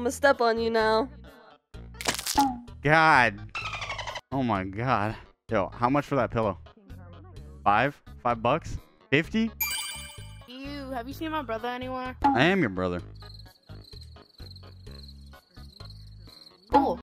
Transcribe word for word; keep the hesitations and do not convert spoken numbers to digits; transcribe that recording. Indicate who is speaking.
Speaker 1: gonna step on you now.
Speaker 2: God. Oh my god. Yo, how much for that pillow? Five? Five bucks? Fifty?
Speaker 3: You, have you seen my brother anywhere?
Speaker 2: I am your brother.
Speaker 3: Cool.